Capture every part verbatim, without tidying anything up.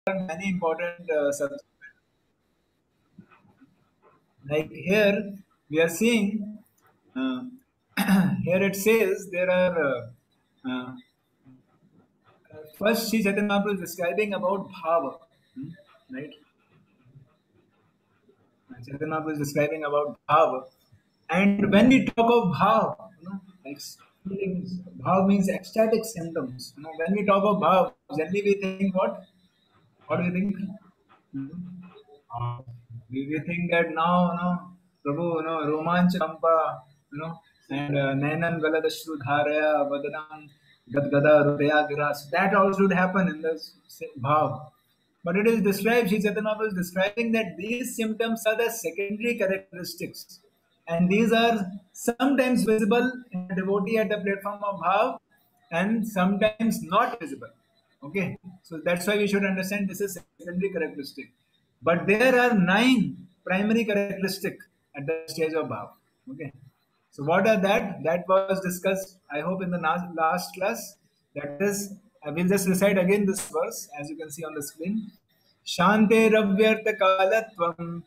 are many important uh, subjects. Like here, we are seeing, uh, here it says there are, uh, uh, first Sri Chaitanya Mahaprabhu is describing about bhava, hmm, right? Chaitanya Mahaprabhu is describing about bhava. And when we talk of bhav, you know, like feelings, bhav means ecstatic symptoms. You know, when we talk of bhav, generally we think what? What do you think? Uh, we, we think that now, you know, Prabhu, you know, Romanch Rampa, you know, and uh, Nainam Galadashru Dharaya, Vadanam Gadgada Rudaya Giras. That all should happen in the s- bhav. But it is described, Sri Chaitanya Mahaprabhu is describing that these symptoms are the secondary characteristics. And these are sometimes visible in a devotee at the platform of bhav and sometimes not visible. Okay, so that's why we should understand this is secondary characteristic. But there are nine primary characteristic at the stage of bhav. Okay, so what are that? That was discussed, I hope, in the last, last class. That is, I will just recite again this verse as you can see on the screen. Shante Ravyartha Kalatvam.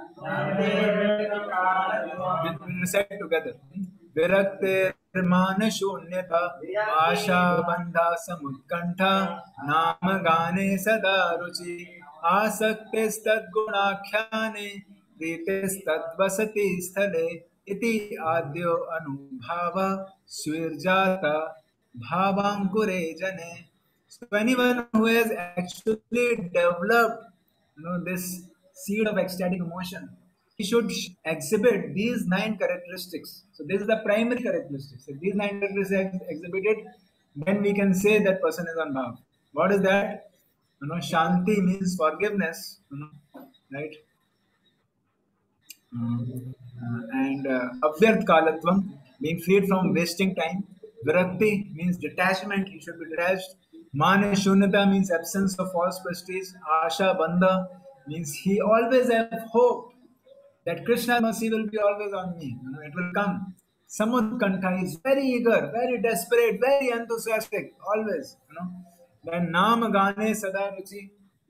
We'll we'll recite together. विरक्तिर्मान शून्यता आशा बंधा समुत्कंठा नाम गाने सदा रुचि आसक्तिस्तद्गुणाख्याने प्रीतिस्तद्वसति स्थले इति आद्यो अनुभाव स्विर्जाता भावांकुरे जने. So anyone who has actually developed, you know, this seed of ecstatic emotion, he should exhibit these nine characteristics. So this is the primary characteristics. If these nine characteristics are exhibited, then we can say that person is on bhav. What is that? You know, shanti means forgiveness. You know, right? Mm. Uh, and uh, Avyarth Kalatvam, being freed from wasting time. Virakti means detachment, he should be detached. Mane Shunyata means absence of false prestige. Asha Bandha means he always have hope that Krishna's mercy will be always on me. You know, it will come. Samutkanta is very eager, very desperate, very enthusiastic, always. You know. Then Nam Gane Sada Ruchi.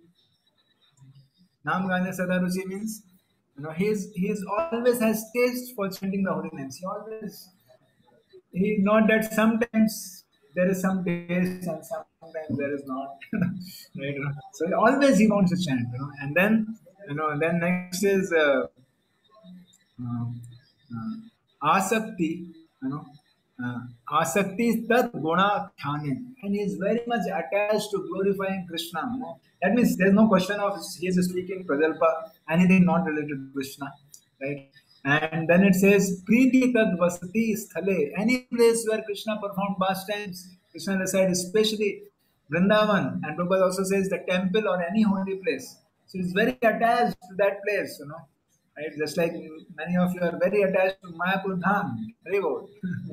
Nam Gane Sada Ruchi means, you know, he's he's always has taste for chanting the holy names. He always, he not that sometimes there is some taste and sometimes there is not. Right? You know. So always he wants to chant, you know. And then, you know, then next is uh, um, uh, asakti, you know, uh, asakti is tat guna khyanin, and he is very much attached to glorifying Krishna. You know? That means there's no question of he is speaking Prajalpa, anything not related to Krishna, right? And then it says Preeti tad vasati sthale, any place where Krishna performed pastimes, Krishna resides, especially Vrindavan, and Prabhupada also says the temple or any holy place. So he's very attached to that place, you know. Right? Just like many of you are very attached to Mayapur Dham, very good.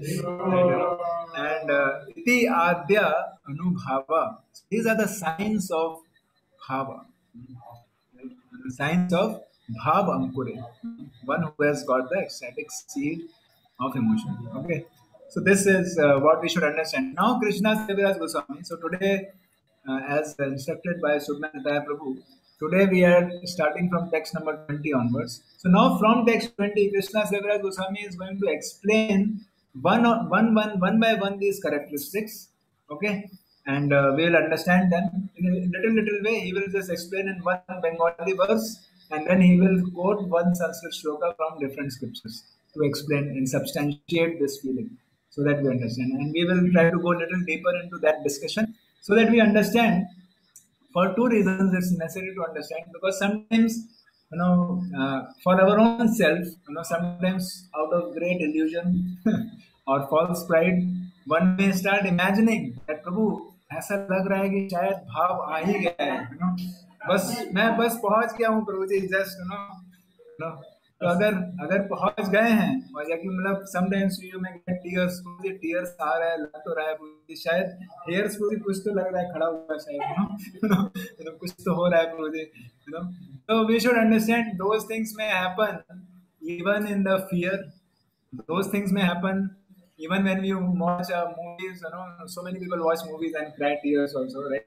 And uh, iti adya anubhava. These are the signs of bhava. Right? The signs of bhava ankure. One who has got the ecstatic seed of emotion. Okay. So this is uh, what we should understand. Now Krishna Kaviraj Goswami. So today, uh, as instructed by Subhanataya Prabhu, today we are starting from text number twenty onwards. So now from text twenty, Krishna Kaviraj Goswami is going to explain one, on- one, one, one by one these characteristics. Okay. And uh, we will understand them in a little, little way. He will just explain in one Bengali verse and then he will quote one Sanskrit shloka from different scriptures to explain and substantiate this feeling so that we understand. And we will try to go a little deeper into that discussion so that we understand. For two reasons it's necessary to understand, because sometimes, you know, uh, for our own self, you know, sometimes out of great illusion or false pride, one may start imagining that प्रभु ऐसा लग रहा है कि शायद भाव आ ही गया है, you know, बस मैं बस पहुंच गया हूँ प्रभु जी, just, you know, you know, तो अगर अगर पहुंच गए हैं और या कि मतलब समटाइम्स यू में टीयर्स, मुझे टीयर्स आ रहा है, लग तो रहा है मुझे, शायद हेयर्स मुझे कुछ तो लग रहा है खड़ा हुआ है शायद, यू नो, you know, कुछ तो हो रहा है मुझे, you know. So we should understand those things may happen even in the fear. Those things may happen even when you watch uh, movies. You know, so many people watch movies and cry tears also, right?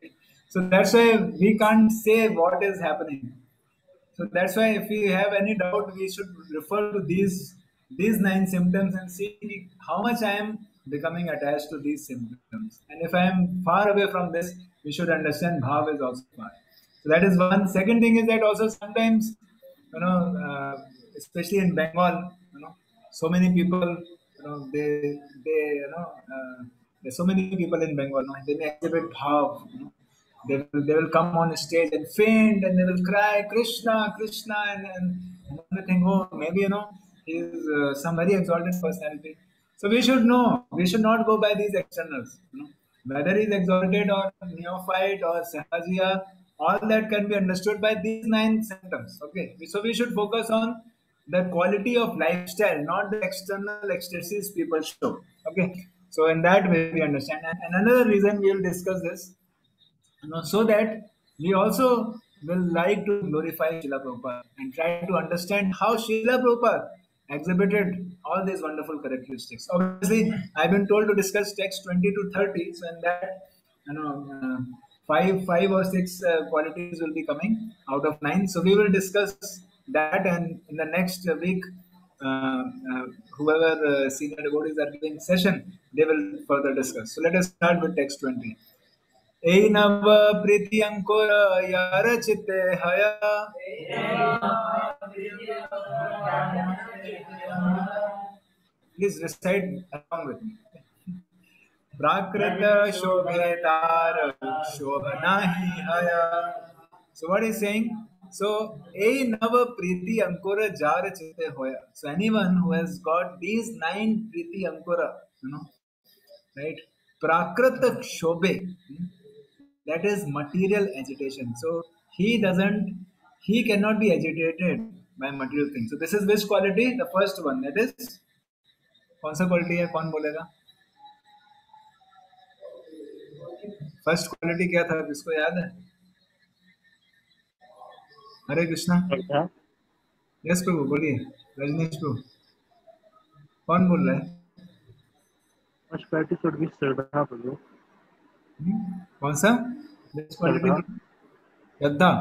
So that's why we can't say what is happening. So that's why if we have any doubt, we should refer to these these nine symptoms and see how much I am becoming attached to these symptoms. And if I am far away from this, we should understand bhav is also far. So that is one. Second thing is that also sometimes, you know, uh, especially in Bengal, you know, so many people, you know, they they you know, uh, there's so many people in Bengal, you know, they may exhibit bhav, you know, they will, they will come on stage and faint and they will cry, Krishna, Krishna, and, and, and they think, oh, maybe, you know, he is uh, some very exalted personality. So we should know, we should not go by these externals. You know, whether he is exalted or neophyte or sahajiya, all that can be understood by these nine symptoms. Okay, so we should focus on the quality of lifestyle, not the external ecstasies people show. Okay, so in that way we understand. And another reason we will discuss this, you know, so that we also will like to glorify Srila Prabhupada and try to understand how Srila Prabhupada exhibited all these wonderful characteristics. Obviously, I've been told to discuss text twenty to thirty, so in that, you know, uh, five, five or six uh, qualities will be coming out of nine. So we will discuss that, and in the next week, uh, uh, whoever uh, senior devotees are giving session, they will further discuss. So let us start with text twenty. এই নব প্রীতি অঙ্কুর ইয়ার চিতে হয়া please recite along with me. Prakrita shobhetar shobhanahi haya. So what is saying? So a nava priti ankura jar chite hoya. So anyone who has got these nine priti ankura, you know, right? Prakrita shobhe, that is material agitation. So he doesn't, he cannot be agitated by material things. So this is which quality? The first one. That is कौन सा quality है, कौन बोलेगा? First quality क्या था, किसको याद है? हरे कृष्णा. यस प्रभु, बोलिए. रजनीश प्रभु, कौन बोल रहा है? First quality should be shraddha Prabhu. कौन सा? Quality shraddha.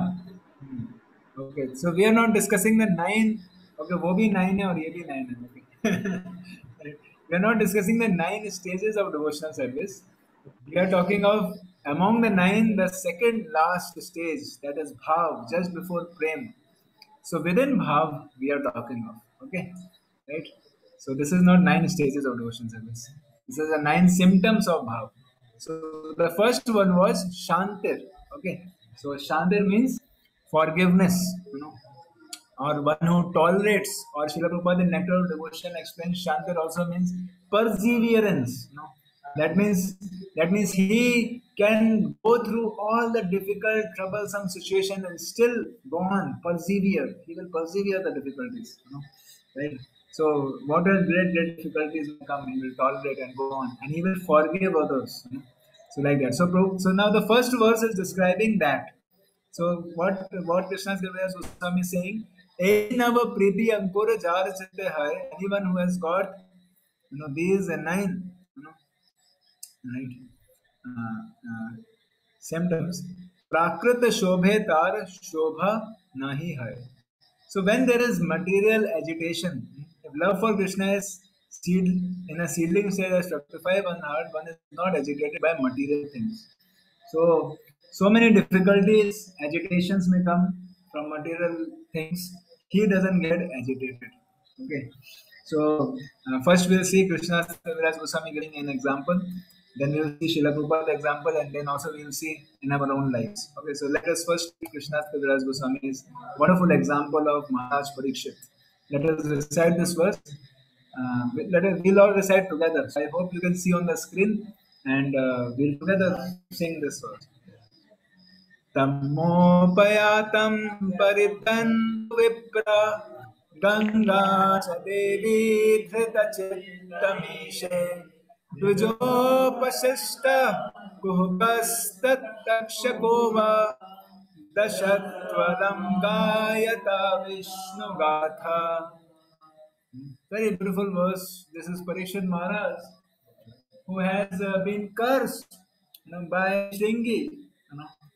Okay, so we are not discussing the nine. Okay, वो भी नाइन है और ये भी नाइन है. Okay, we are not discussing the nine stages of devotional service. We are talking of among the nine, the second last stage, that is bhav, just before prem. So within bhav, we are talking of. Okay, right? So this is not nine stages of devotional service. This is the nine symptoms of bhav. So the first one was shantir. Okay, so shantir means forgiveness, you know, or one who tolerates, or Srila Prabhupada in Nectar of Devotion explains Shantir also means perseverance. You know? That means that means he can go through all the difficult, troublesome situation and still go on, persevere. He will persevere the difficulties. You know? Right? So what are great, great difficulties will come, he will tolerate and go on, and he will forgive others. You know? So like that. So so now the first verse is describing that. So what what Krishna's Kaviraj Goswami is saying, Ainava Priti Ankura Jar Chite Hai, anyone who has got, you know, these nine, you know, right, uh, uh, symptoms, Prakrita Shobhe Tar Shobha Nahi Hai. So when there is material agitation, if love for Krishna is seed, in a seedling stage as fructify one heart, one is not agitated by material things. So, so many difficulties, agitations may come from material things. He doesn't get agitated. Okay. So, uh, first we'll see Krishna Kaviraj Goswami giving an example. Then we'll see Srila Prabhupada example, and then also we'll see in our own lives. Okay. So let us first see Krishna Kaviraj Goswami's wonderful example of Maharaj Parikshit. Let us recite this verse. Uh, let us, we'll all recite together. So I hope you can see on the screen, and uh, we'll together sing this verse. Tammopayatam paritan vipra ganga chadevi dhrita chittamishe tujopashishta kuhkastatakshakova dashatvalam gayata vishnu gatha. Very beautiful verse. This is Parikshit Maharaj, who has uh, been cursed, you know, by Shringi. You know,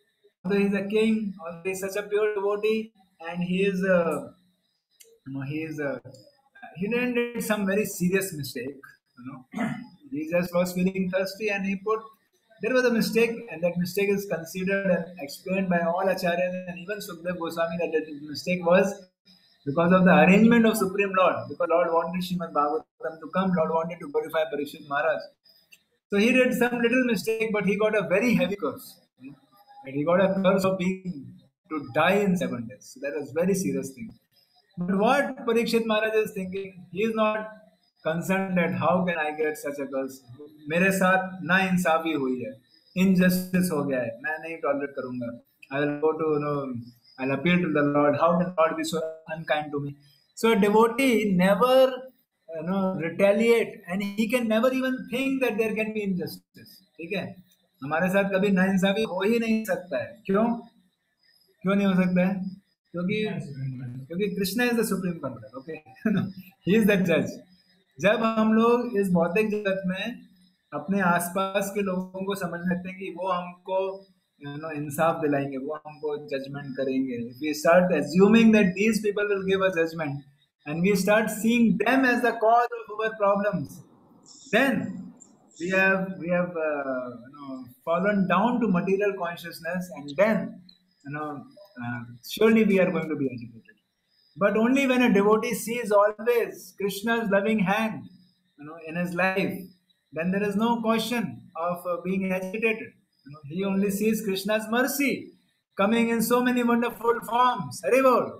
although he's a king, although he's such a pure devotee, and he is, uh, you know, he is, uh, he didn't did some very serious mistake. You know, he just was feeling thirsty, and he put. There was a mistake, and that mistake is considered and explained by all acharyas and even Sukdev Goswami that the mistake was because of the arrangement of Supreme Lord. Because Lord wanted Srimad Bhagavatam to come, Lord wanted to glorify Parikshit Maharaj. So he did some little mistake, but he got a very heavy curse. And he got a curse of being to die in seven days. So that was very serious thing. But what Parikshit Maharaj is thinking, he is not concerned that how can I get such a curse. मेरे साथ ना इंसाफी हुई है, injustice हो गया है, मैं नहीं tolerate करूंगा. I will go to, you know, I'll appeal to the Lord. How can Lord be so unkind to me? So a devotee never, you know, retaliate, and he can never even think that there can be injustice. ठीक है, हमारे साथ कभी नाइंसाफी हो ही नहीं सकता है. क्यों क्यों नहीं हो सकता है? क्योंकि क्योंकि Krishna is the supreme controller. Okay, he is the जज. जब हम लोग इस भौतिक जगत में अपने आसपास के लोगों को समझ लेते हैं कि वो हमको, you know, इंसाफ दिलाएंगे, वो हमको जजमेंट करेंगे, if we start assuming that these people will give us judgment and we start seeing them as the cause of our problems, then we have we have uh, you know, fallen down to material consciousness, and then, you know, uh, surely we are going to be agitated. But only when a devotee sees always Krishna's loving hand, you know, in his life, then there is no question of uh, being agitated. You know, he only sees Krishna's mercy coming in so many wonderful forms. Haribol.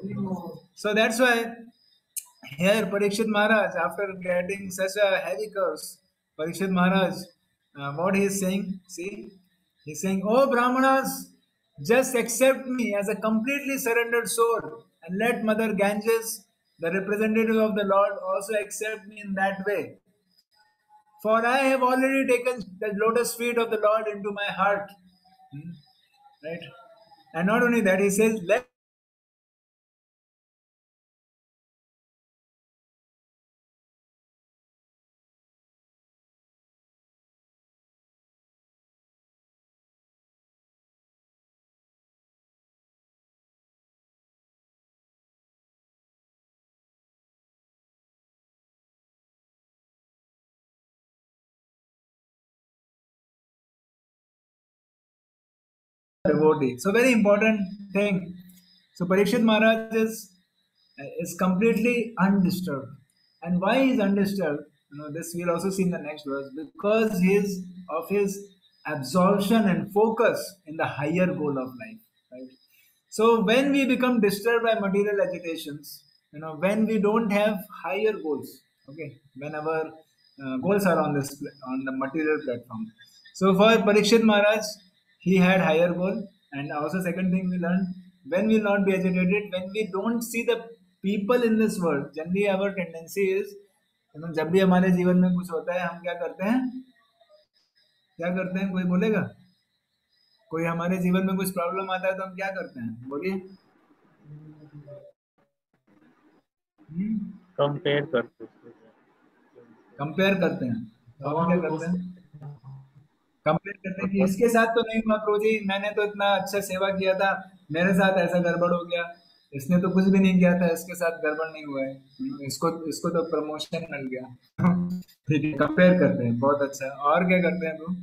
So that's why here Parikshit Maharaj, after getting such a heavy curse, Parikshit Maharaj, uh, what he is saying, see, he's saying, "Oh Brahmanas, just accept me as a completely surrendered soul, and let Mother Ganges, the representative of the Lord, also accept me in that way. For I have already taken the lotus feet of the Lord into my heart." Hmm? Right? And not only that, he says, let devotee. So very important thing. So Parikshit Maharaj is is completely undisturbed. And why he is undisturbed? You know, this we'll also see in the next verse. Because his of his absorption and focus in the higher goal of life. Right. So when we become disturbed by material agitations, you know, when we don't have higher goals, okay, when our uh, goals are on this pla- on the material platform. So for Parikshit Maharaj, he had higher goal, and also second thing we learned, when we will not be agitated, when we don't see the people in this world. Generally, our tendency is, you know, जब भी हमारे जीवन में कुछ होता है, हम क्या करते हैं? क्या करते हैं? कोई बोलेगा? कोई हमारे जीवन में कुछ प्रॉब्लम आता है तो हम क्या करते हैं? बोलिए. कंपेयर करते हैं. कंपेयर करते हैं. तो हम क्या करते हैं? कंपेयर करते हैं कि इसके साथ तो नहीं हुआ प्रभु जी, मैंने तो इतना अच्छा सेवा किया था, मेरे साथ ऐसा गड़बड़ हो गया, इसने तो कुछ भी नहीं किया था, इसके साथ गड़बड़ नहीं हुआ है, इसको इसको तो प्रमोशन मिल गया. ठीक है, कंपेयर करते हैं. बहुत अच्छा. और क्या करते हैं प्रभु?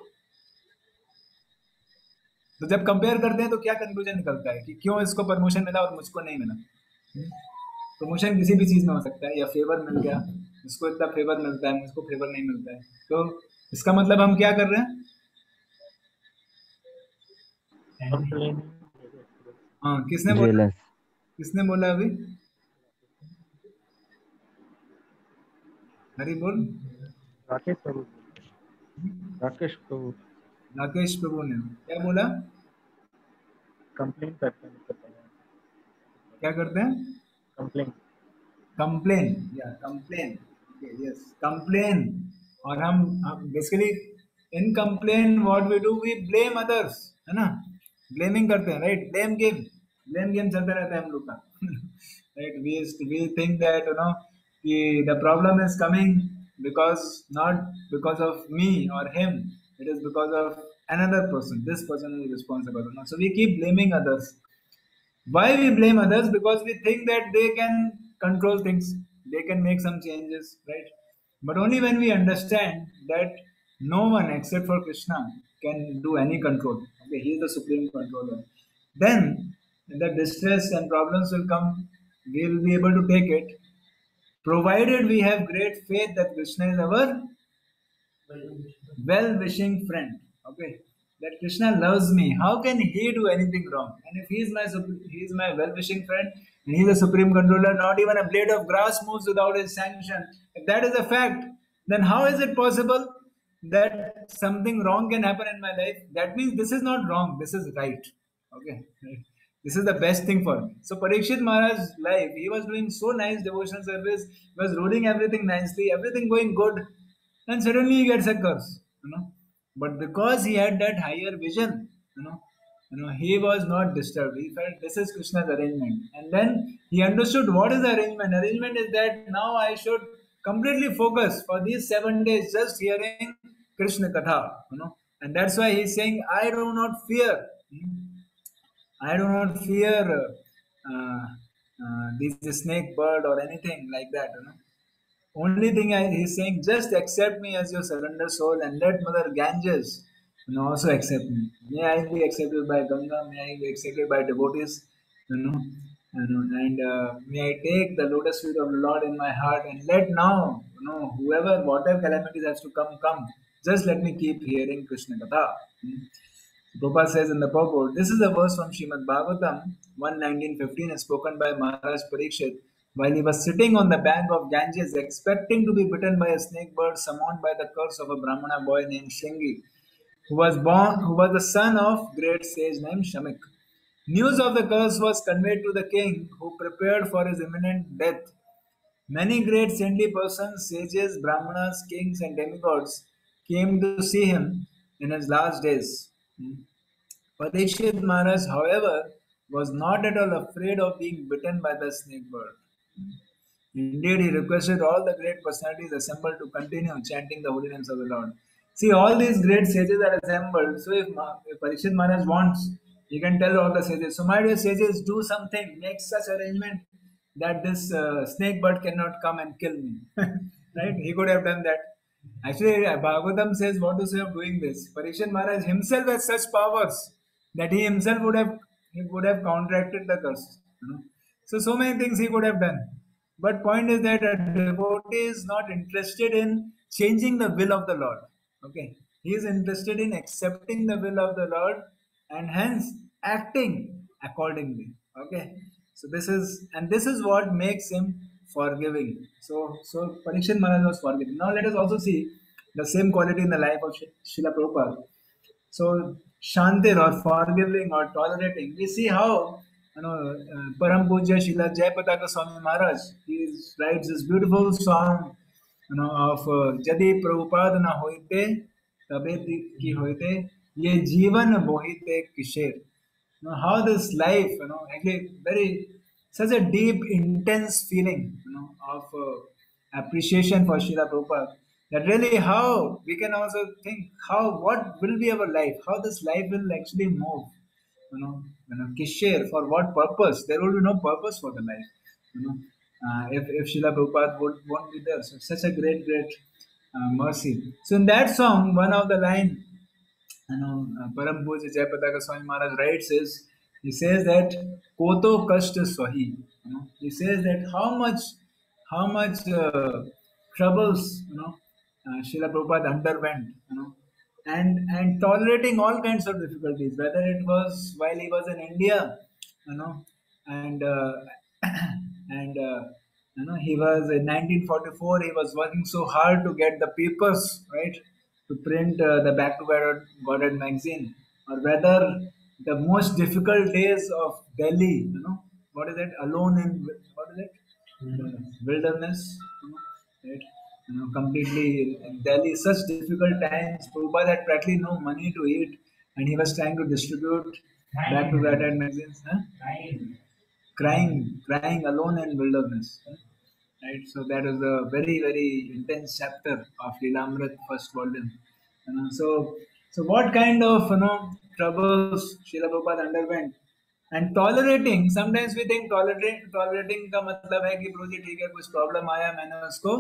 तो जब कंपेयर करते हैं तो क्या कंक्लूजन निकलता है कि क्यों इसको प्रमोशन मिला और मुझको नहीं मिला? प्रमोशन किसी भी चीज में हो सकता है, या फेवर मिल गया, इसको इतना फेवर मिलता है, मुझको फेवर नहीं मिलता है. तो इसका मतलब हम क्या कर रहे हैं? कंप्लेन. हाँ, किसने बोला? जेलस. किसने बोला अभी? हरी बोल. राकेश प्रभु. राकेश प्रभु राकेश प्रभु ने क्या बोला? कंप्लेन करते हैं. क्या करते हैं? कंप्लेन. कंप्लेन. या कंप्लेन. Yes, complain. और हम basically in complain what we do, we blame others, है ना? ब्लेमिंग करते हैं, right? Blame game. Blame game चलता रहता है हम लोग का. Right? We we think that, you know, कि the problem is coming because not because of me or him, it is because of another person. This person is responsible. You know? So we keep blaming others. Why we blame others? Because we think that they can control things, they can make some changes, right? But only when we understand that no one except for Krishna can do any control. Okay, he is the supreme controller. Then the distress and problems will come. We will be able to take it, provided we have great faith that Krishna is our well-wishing friend. Okay, that Krishna loves me. How can he do anything wrong? And if he is my sup- he is my well-wishing friend and he is the supreme controller, not even a blade of grass moves without his sanction. If that is a fact, then how is it possible that something wrong can happen in my life? That means this is not wrong. This is right. Okay. Right. This is the best thing for me. So Parikshit Maharaj's life, he was doing so nice devotional service, he was ruling everything nicely, everything going good, and suddenly he gets a curse, you know. But because he had that higher vision, you know, you know, he was not disturbed. He felt this is Krishna's arrangement, and then he understood what is the arrangement. Arrangement is that now I should completely focus for these seven days just hearing Krishna Katha, you know, and that's why he's saying, I do not fear. I do not fear uh, uh, this snake bird or anything like that. You know. Only thing I, he's saying, just accept me as your surrender soul and let Mother Ganges, you know, also accept me. May I be accepted by Ganga, may I be accepted by devotees, you know, you know and uh, may I take the lotus feet of the Lord in my heart and let now, you know, whoever, whatever calamities has to come, come. Just let me keep hearing Krishna Katha. Hmm. Prabhupada says in the purport, this is a verse from Srimad Bhagavatam one nineteen fifteen, spoken by Maharaj Parikshit while he was sitting on the bank of Ganges expecting to be bitten by a snake bird summoned by the curse of a Brahmana boy named Shringi, who was born, who was the son of great sage named Shamik. News of the curse was conveyed to the king, who prepared for his imminent death. Many great saintly persons, sages, brahmanas, kings, and demigods came to see him in his last days. Parikshit Maharaj, however, was not at all afraid of being bitten by the snake bird. Indeed, he requested all the great personalities assembled to continue chanting the holy names of the Lord. See, all these great sages are assembled. So, if, Ma- if Parikshit Maharaj wants, he can tell all the sages, so my dear sages, do something, make such arrangement that this uh, snake bird cannot come and kill me. Right? He could have done that. Actually, Bhagavatam says what to say of doing this. Parikshit Maharaj himself has such powers that he himself would have he would have counteracted the curse. You know? So so many things he could have done. But point is that a devotee is not interested in changing the will of the Lord. Okay, he is interested in accepting the will of the Lord and hence acting accordingly. Okay, so this is and this is what makes him forgiving. So so Parikshit Maharaj was forgiving. Now let us also see the same quality in the life of Srila Prabhupada. So Shantir or forgiving or tolerating. We see how you know uh, Param Pujya Srila Jayapataka Swami Maharaj he writes this beautiful song you know of uh, Jadi Prabhupada na hoite tabe ki hoite ye jivan bohite kisher. You know, how this life you know actually very such a deep intense feeling you know of uh, appreciation for Srila Prabhupada that really how we can also think how what will be our life, how this life will actually move, you know, you know, kishare for what purpose? There will be no purpose for the life, you know. Uh, if if Srila Prabhupada would won't be there, so such a great great uh, mercy. So in that song, one of the line, you know, uh, Param Pujya Jayapataka Swami Maharaj writes is he says that Koto Kashta Swahi. You know, he says that how much how much uh, troubles you know uh, Srila Prabhupada underwent, you know, and and tolerating all kinds of difficulties, whether it was while he was in India, you know, and uh, and uh, you know he was in nineteen forty-four. He was working so hard to get the papers right to print uh, the Back to Godhead, Godhead magazine, or whether the most difficult days of Delhi, you know, what is it? Alone in what is it? Uh, wilderness, you know, right? You know, completely in, in Delhi, such difficult times. Prabhupada had practically no money to eat, and he was trying to distribute Back to Godhead magazines. Huh? Crying, crying alone in wilderness. Huh? Right, so that is a very very intense chapter of Lilamrit first volume. You know, so So what kind of you know troubles Srila Prabhupada underwent? And tolerating, sometimes we think tolerating tolerating का मतलब है कि प्रभु जी ठीक है कुछ problem आया मैंने उसको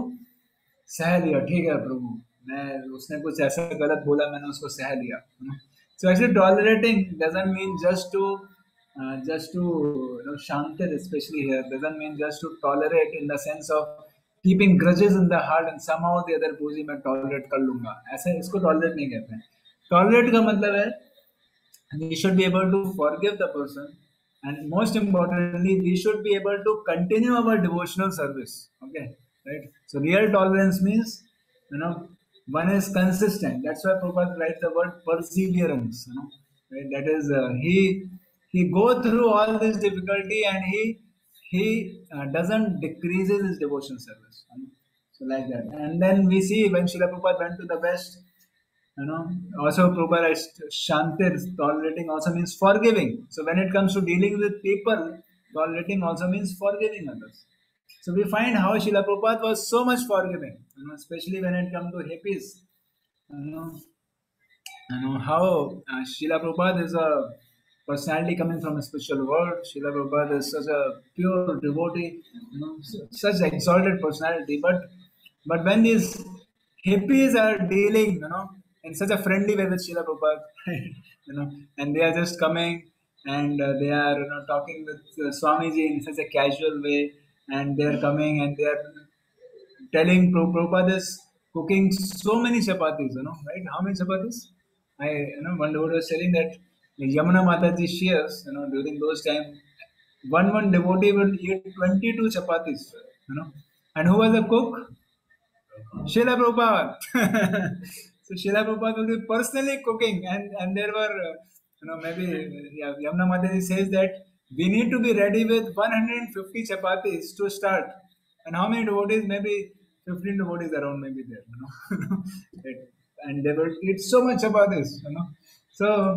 सह लिया ठीक है प्रभु मैं उसने कुछ ऐसा गलत बोला मैंने उसको सह लिया so actually tolerating doesn't mean just to uh, just to you know shantir especially here doesn't mean just to tolerate in the sense of keeping grudges in the heart and somehow the other पूजी मैं tolerate कर लूंगा ऐसे इसको tolerate नहीं कहते हैं tolerate का मतलब है we should be able to forgive the person and most importantly we should be able to continue our devotional service okay right so real tolerance means you know one is consistent that's why Prabhupada writes the word perseverance you know right? That is uh, he he go through all this difficulty and he he uh, doesn't decreases his devotion service you know? So like that and then we see when Srila Prabhupada went to the west you know also Prabhupada is shantir tolerating also means forgiving so when it comes to dealing with people tolerating also means forgiving others so we find how Srila Prabhupada was so much forgiving you know especially when it comes to hippies you know you know how uh, Srila Prabhupada is a personality coming from a spiritual world. Srila Prabhupada is such a pure devotee, you know, su- such exalted personality. But but when these hippies are dealing, you know, in such a friendly way with Srila Prabhupada, you know, and they are just coming and uh, they are you know talking with uh, Swamiji in such a casual way, and they are coming and they are telling Pro- Prabhupada is cooking so many chapatis, you know, right? How many chapatis? I, you know, one devotee was telling that Yamuna Mataji shares, you know, during those time, one one devotee will eat twenty-two chapatis, you know. And who was the cook? Srila Prabhupada. So Srila Prabhupada will be personally cooking, and and there were, uh, you know, maybe yeah, Yamuna Mataji says that we need to be ready with one hundred fifty chapatis to start. And how many devotees? Maybe fifteen devotees around, maybe there, you know. Right. And they will eat so much chapatis, you know. So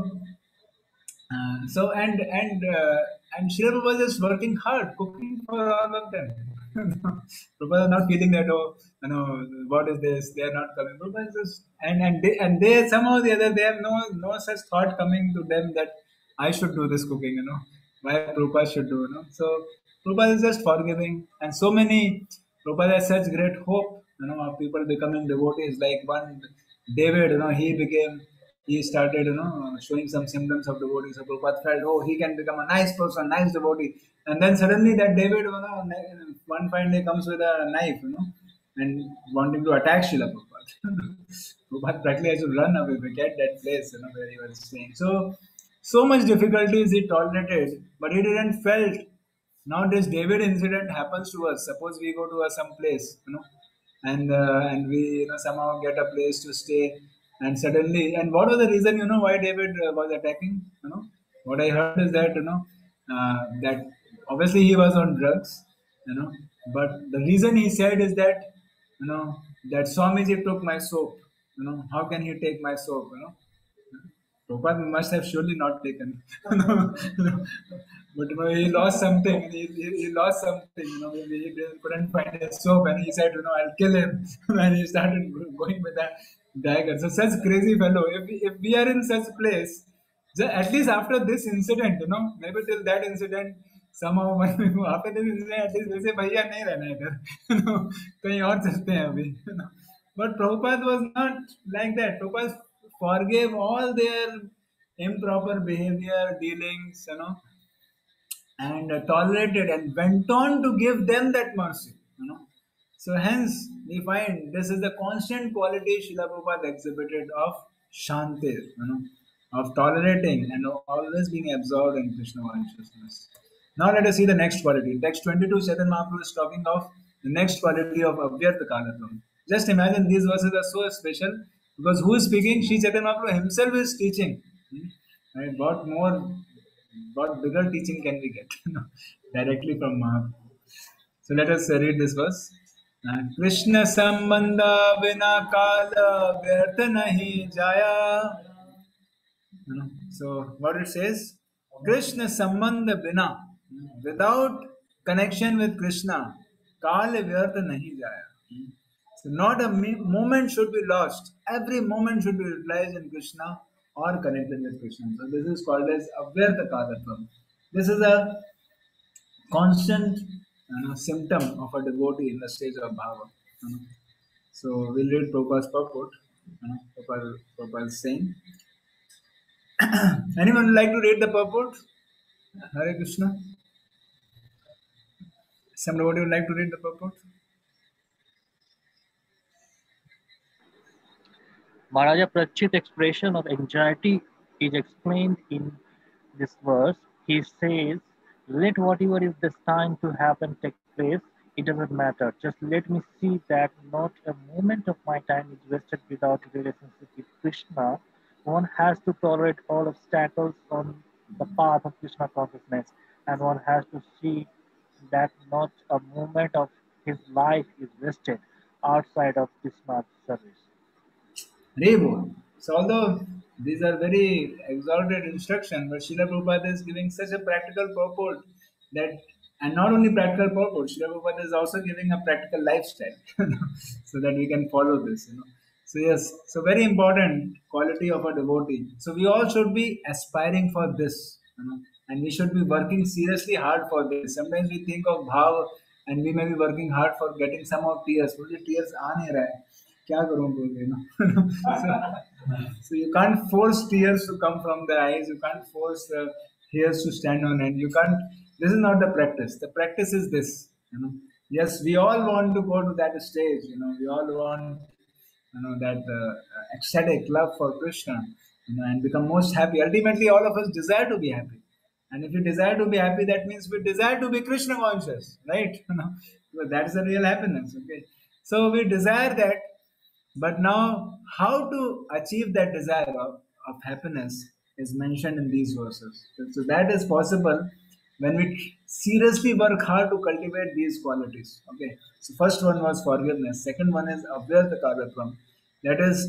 uh, so and and uh, and Srila was just working hard, cooking for all of them. Prabhupada not feeling that oh, you know what is this? They are not coming. Prabhupada is just and and they and they somehow or the other they have no no such thought coming to them that I should do this cooking. You know why Prabhupada should do. You know so Prabhupada is just forgiving and so many. Prabhupada has such great hope. You know of people becoming devotees. Like one David, you know he became he started, you know, showing some symptoms of devotee. So Prabhupada felt, oh, he can become a nice person, nice devotee. And then suddenly that David, you know, one fine day comes with a knife, you know, and wanting to attack Srila Prabhupada. Prabhupada practically has to run away, get that place, you know, where he was staying. So, so much difficulties he tolerated, but he didn't felt. Now this David incident happens to us. Suppose we go to a some place, you know, and uh, and we you know somehow get a place to stay and suddenly and what was the reason you know why David uh, was attacking you know what I heard is that you know uh, that obviously he was on drugs you know but the reason he said is that you know that Swamiji took my soap you know how can he take my soap you know Prabhupada must have surely not taken. No, no. But you know, he lost something. He, he, he lost something. You know, he, he didn't- couldn't find his soap, and he said, "You know, I'll kill him." And he started going with that dagger. So such crazy fellow. If we, if we are in such place, ju- at least after this incident, you know, maybe till that incident, somehow after this incident, at least we say, "भैया नहीं रहना इधर." You know, कहीं और चलते हैं अभी. You know. But Prabhupada was not like that. Prabhupada forgave all their improper behavior, dealings, you know, and uh, tolerated and went on to give them that mercy, you know. So hence we find this is the constant quality Srila Prabhupada exhibited of Shanti, you know, of tolerating and always being absorbed in Krishna consciousness. Now let us see the next quality. Text twenty-two, Chaitanya Mahaprabhu is talking of the next quality of Avyartha Kalatvam. Just imagine these verses are so special because who is speaking? Sri Chaitanya Mahaprabhu himself is teaching. Hmm? Right? What more, what bigger teaching can we get directly from Mahaprabhu? So let us uh, read this verse. Uh, Krishna sambandha vina kala vyartha nahi jaya. You know, so what it says, Krishna sambandha vina, without connection with Krishna, kala vyartha nahi jaya. So not a me- moment should be lost. Every moment should be utilized in Krishna or connected with Krishna. So this is called as avyarta kadatvam. This is a constant you know, symptom of a devotee in the stage of bhava. you know. So we'll read Prabhupada's purport. You know, Prabhupada, Prabhupada is saying. Anyone would like to read the purport? Hare Krishna. Somebody would like to read the purport? Maharaja Prachit's expression of anxiety is explained in this verse. He says, let whatever is destined to happen take place. It doesn't matter. Just let me see that not a moment of my time is wasted without a relationship with Krishna. One has to tolerate all obstacles on the path of Krishna consciousness, and one has to see that not a moment of his life is wasted outside of Krishna's service. Reborn. So although these are very exalted instruction, but Srila Prabhupada is giving such a practical purport that, and not only practical purport, Srila Prabhupada is also giving a practical lifestyle, so that we can follow this. You know. So yes, so very important quality of a devotee. So we all should be aspiring for this, you know, and we should be working seriously hard for this. Sometimes we think of bhav, and we may be working hard for getting some of tears. मुझे tears आ नहीं रहा है. क्या करूं बोल के ना. so, so you can't force tears to come from the eyes. You can't force uh, hairs to stand on end. You can't. This is not the practice. The practice is this. You know. Yes, we all want to go to that stage. You know, we all want you know that uh, ecstatic love for Krishna, you know, and become most happy. Ultimately, all of us desire to be happy, and if you desire to be happy, that means we desire to be Krishna conscious, right? You know, so that's the real happiness. Okay, so we desire that, but now how to achieve that desire of, of happiness is mentioned in these verses. So so that is possible when we seriously work hard to cultivate these qualities. Okay. So first one was forgiveness. Second one is avyarta karatvam. That is,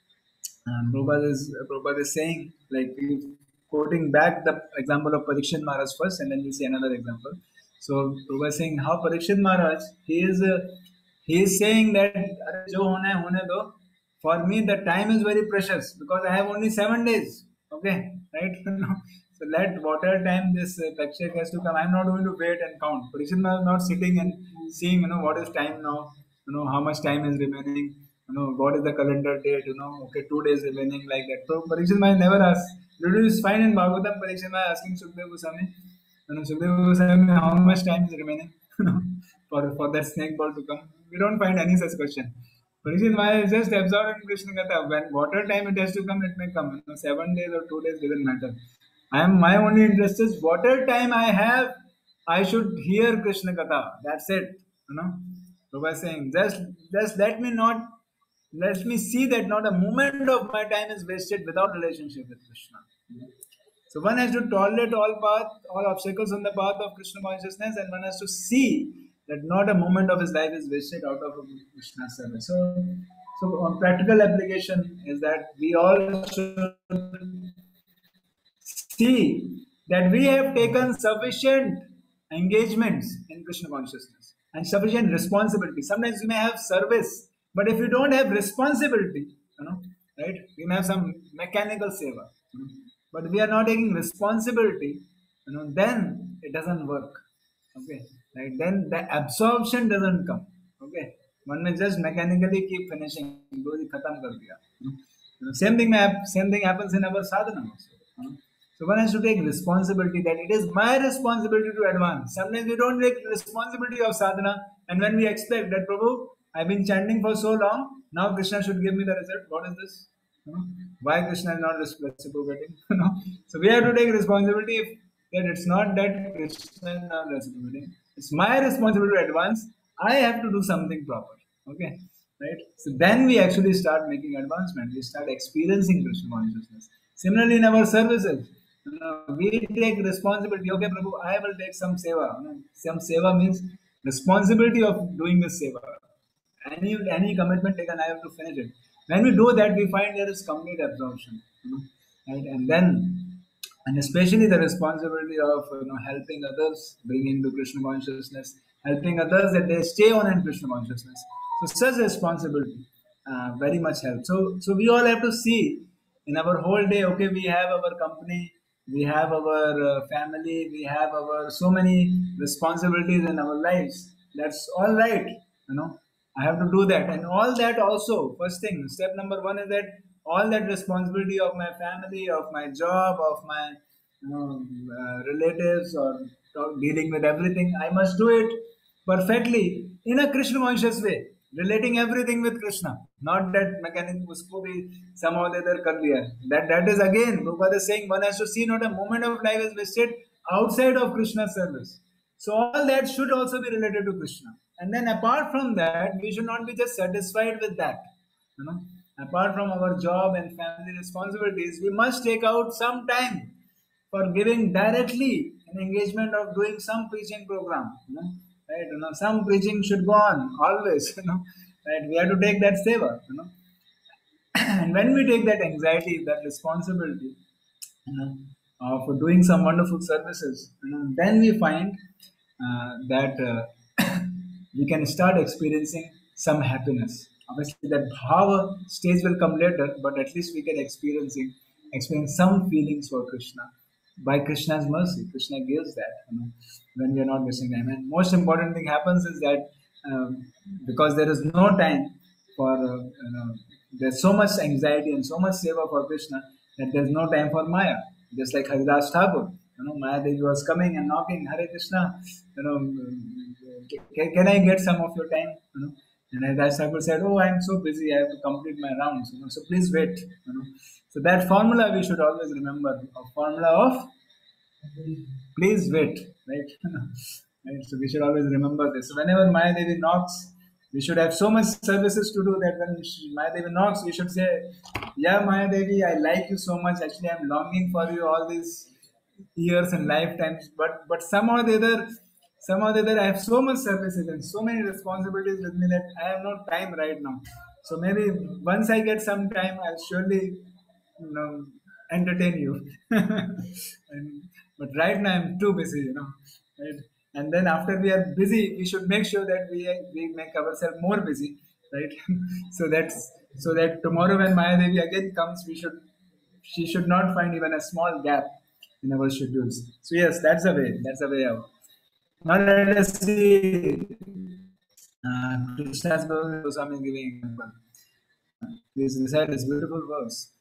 um, Prabhupada is Prabhupada is saying like he's quoting back the example of Parikshit Maharaj first, and then we see another example. So Prabhupada is saying how Parikshit Maharaj he is uh, he is saying that "अरे, जो होना है होने दो." For me the time is very precious because I have only seven days. Okay, right? So let whatever time this uh, Pakshat has to come, I'm not going to wait and count. Parikshit Maharaj is not sitting and seeing, you know, what is time now, you know, how much time is remaining, you know, what is the calendar date, you know, okay, two days remaining, like that. So Parikshit Maharaj never asks. Literally, it's fine in Bhagavatam, Parikshit Maharaj asking Sukdev Goswami, you know, Sukdev Goswami, how much time is remaining, you know, for, for that snake ball to come. We don't find any such question. Parikshit Maharaj is just absorbed in Krishna Katha. When whatever time it has to come, it may come. You know, seven days or two days doesn't matter. I am my only interest is whatever time I have, I should hear Krishna Katha. That's it. You know. Prabhupada is saying, just just let me not let me see that not a moment of my time is wasted without relationship with Krishna. So one has to tolerate all path, all obstacles on the path of Krishna consciousness, and one has to see that not a moment of his life is wasted out of Krishna service. So, so on practical application is that we all should see that we have taken sufficient engagements in Krishna consciousness and sufficient responsibility. Sometimes we may have service, but if we don't have responsibility, you know, right? We may have some mechanical seva, you know, but we are not taking responsibility, you know, then it doesn't work. Okay, right? Then the absorption doesn't come. Okay, one may just mechanically keep finishing. Do the khatam kar diya. You know, same thing may hap- same thing happens in our sadhana also. You know. So one has to take responsibility that it is my responsibility to advance. Sometimes we don't take responsibility of sadhana, and when we expect that Prabhu, I've been chanting for so long, now Krishna should give me the result. What is this? You know, why Krishna is not reciprocating? You know, so we have to take responsibility if that it's not that Krishna is not reciprocating. It's my responsibility to advance. I have to do something proper. Okay, right? So then we actually start making advancement. We start experiencing Krishna consciousness. Similarly, in our services, you know, we take responsibility. Okay, Prabhu, I will take some seva. You know, some seva means responsibility of doing this seva. Any any commitment taken, I have to finish it. When we do that, we find there is complete absorption. You know, right? And then, and especially the responsibility of you know helping others bring into Krishna consciousness, helping others that they stay on in Krishna consciousness. So such responsibility uh, very much helps. So so we all have to see in our whole day. Okay, we have our company, we have our uh, family, we have our so many responsibilities in our lives. That's all right, you know. I have to do that, and all that also. First thing, step number one is that all that responsibility of my family, of my job, of my you know, uh, relatives, or, or dealing with everything, I must do it perfectly in a Krishna conscious way, relating everything with Krishna. Not that mechanic usko bhi somehow the other kar liya. That that is again Prabhupada is saying one has to see not a moment of life is wasted outside of Krishna's service. So all that should also be related to Krishna. And then apart from that, we should not be just satisfied with that. You know, apart from our job and family responsibilities, we must take out some time for giving directly an engagement of doing some preaching program. You know, right? You know, some preaching should go on always. You know, right? We have to take that seva. You know, and when we take that anxiety, that responsibility, you know, uh, for doing some wonderful services, you know, then we find uh, that uh, we can start experiencing some happiness. Obviously, that bhava stage will come later, but at least we can experiencing experience some feelings for Krishna by Krishna's mercy. Krishna gives that, you know, when we are not missing time. And most important thing happens is that um, because there is no time for uh, you know, there's so much anxiety and so much seva for Krishna that there's no time for Maya. Just like Haridas Thakur, you know, Maya Devi was coming and knocking, Hare Krishna, you know, can, can I get some of your time? You know, and Haridas Thakur said, "Oh, I'm so busy, I have to complete my rounds. You know, so please wait." You know, so that formula we should always remember, a formula of please wait, right? Right? So we should always remember this. So whenever Maya Devi knocks, we should have so much services to do that when she, Maya Devi knocks, we should say, "Yeah, Maya Devi, I like you so much. Actually, I'm longing for you all these years and lifetimes. But but somehow the other, somehow the other, I have so much services and so many responsibilities with me that I have no time right now. So maybe once I get some time, I'll surely you know, entertain you. and, but right now I'm too busy, you know. Right? And then after we are busy, we should make sure that we we make ourselves more busy, right? so that's so that tomorrow when Maya Devi again comes, we should she should not find even a small gap in our schedules. So yes, that's the way. That's the way out. Now let us see. Uh, Krishna's Goswami is giving example. This recite this beautiful verse.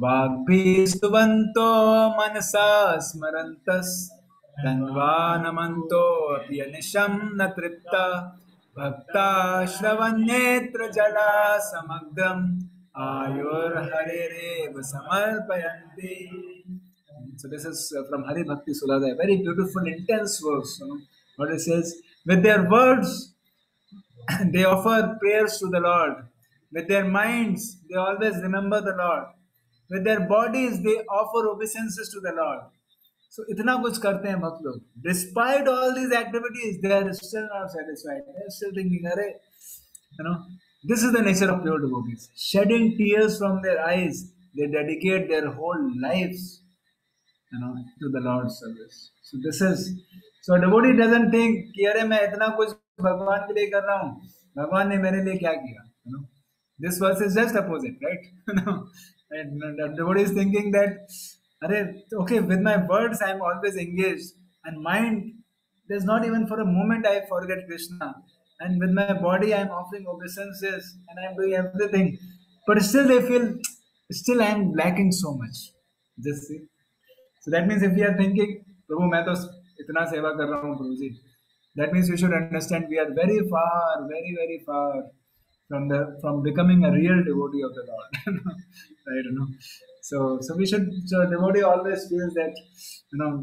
Vagbhistuvanto manasa smarantas tanvanamanto apyanisham natripta bhakta shravannetra jala samagram ayur harere samarpayanti. So this is uh, from Hari Bhakti Suladaya, very beautiful, intense verse. You know, what it says, with their words they offer prayers to the Lord. With their minds, they always remember the Lord. With their bodies, they offer obeisances to the Lord. So, इतना कुछ करते हैं भक्त लोग. Despite all these activities, they are still not satisfied. They are still thinking, "अरे, you know, this is the nature of pure devotees. Shedding tears from their eyes, they dedicate their whole lives, you know, to the Lord's service." So this is so a devotee doesn't think कि अरे मैं इतना कुछ भगवान के लिए कर रहा हूँ, भगवान ने मेरे लिए क्या किया, you know. This verse is just opposite, right? You know, and the devotee is thinking that अरे okay, with my words I am always engaged, and mind there's not even for a moment I forget Krishna, and with my body I am offering obeisances and I am doing everything, but still they feel still I am lacking so much. Just see. So that means if we are thinking, Prabhu, मैं तो इतना सेवा कर रहा हूँ प्रभु जी, that means we should understand we are very far, very very far from the from becoming a real devotee of the Lord. Right? You know. So so we should so devotee always feels that you know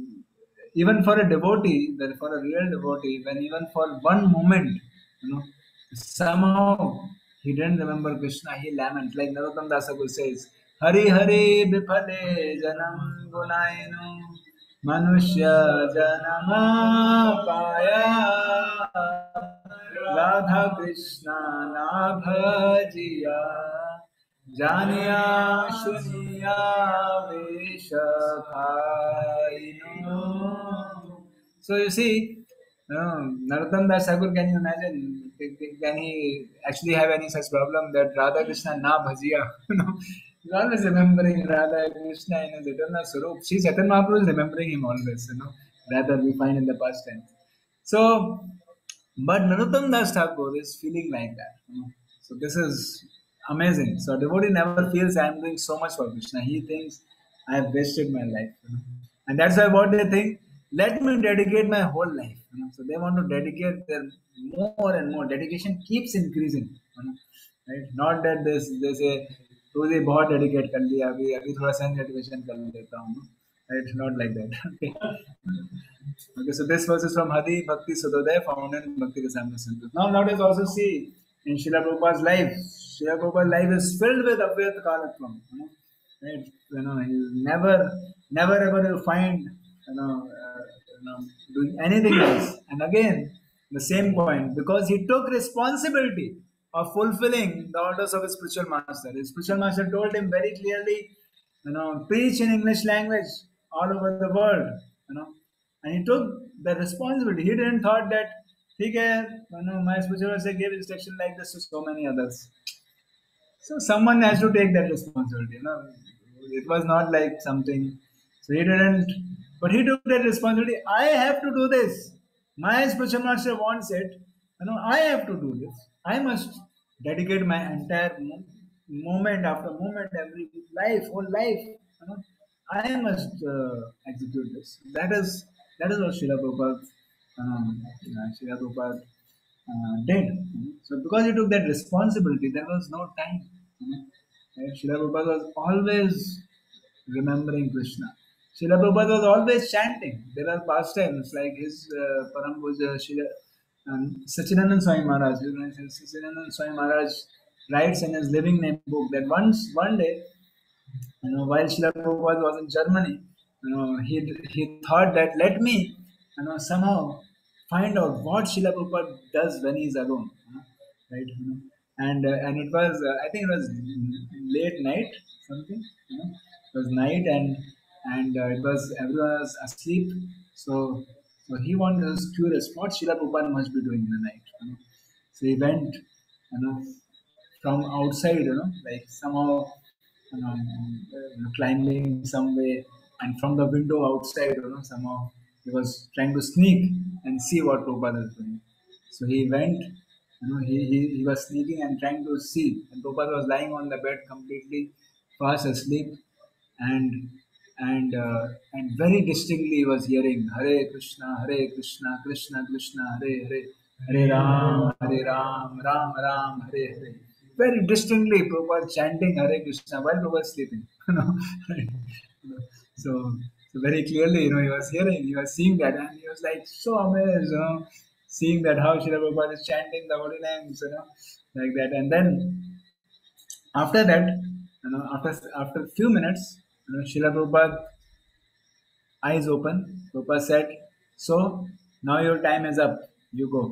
even for a devotee, that for a real devotee, when even for one moment, you know, somehow he didn't remember Krishna, he laments. Like Narottam Das Thakur says, Hari Hari Bifale Janam Gunainu Manushya Janama Paya Radha Krishna Na Bhajiya Janiya Shuniya Vesha Bhainu. So you see, No, Narottam Das Thakur, can you imagine? Can he actually have any such problem that Radha Krishna na bhajiya? No, he's always remembering Radha Krishna in his eternal swarup. Sri Chaitanya Mahaprabhu is remembering him always, you know, rather we find in the past tense. So, but Narottam Das Thakur is feeling like that. You know. So this is amazing. So devotee never feels I am doing so much for Krishna. He thinks I have wasted my life. You know. And that's why what they think, let me dedicate my whole life. You know. So they want to dedicate their more and more. Dedication keeps increasing. You know. Right? Not that this they say तू ये बहुत dedicate कर लिया अभी अभी थोड़ा सा dedication कर लेता हूँ. Right? Not like that. Okay. Okay, so this verse is from Hadi Bhakti Sudodaya, found in Bhakti Rasamrita Sindhu. Now, nowadays also see in Srila Prabhupada's life, Srila Prabhupada's life is filled with Avyat Kalatvam. You know, right? You know, you never, never ever will find, you know, uh, you know, doing anything else. And again, the same point, because he took responsibility of fulfilling the orders of his spiritual master. His spiritual master told him very clearly, you know, preach in English language all over the world, you know. And he took the responsibility. He didn't thought that, okay, you know, my spiritual master gave instruction like this to so many others. So someone has to take that responsibility. You know, it was not like something. So he didn't, but he took that responsibility. I have to do this. My spiritual master wants it. You know, I have to do this. I must dedicate my entire mo- moment after moment, every life, whole life. You know, I must uh, execute this. That is that is what Srila Prabhupada, um, uh, Srila Prabhupada uh, did. So because he took that responsibility, there was no time. You know. Right? Srila Prabhupada was always remembering Krishna. Srila Prabhupada was always chanting. There are pastimes like his uh, Param Puja Srila um, Sachidanand Swami Maharaj. You know, Sachidanand Swami Maharaj writes in his living name book that once one day, you know, while Srila Prabhupada was in Germany, you know, he he thought that let me, you know, somehow find out what Srila Prabhupada does when he's alone, you know, right? You know. And uh, and it was uh, I think it was late night something, you know, it was night and and uh, it was everyone was asleep, so so he wanted was curious what Srila Prabhupada must be doing in the night, you know. So he went, you know, from outside, you know, like somehow you know, you know, climbing some way, and from the window outside, you know, somehow he was trying to sneak and see what Prabhupada is doing. So he went, you know, he, he, he was sneaking and trying to see, and Prabhupada was lying on the bed completely fast asleep, and and uh, and very distinctly he was hearing Hare Krishna, Hare Krishna, Krishna Krishna, Hare Hare, Hare Ram, Hare Ram, Ram Ram, Hare Hare. Very distinctly, Prabhupada chanting Hare Krishna while Prabhupada was sleeping. You know, You know, so, so very clearly, you know, he was hearing, he was seeing that, and he was like so amazed, you know, seeing that how Srila Prabhupada is chanting the holy names, you know, like that. And then after that, you know, after after a few minutes, you know, Srila Prabhupada eyes open. Prabhupada said, "So now your time is up. You go."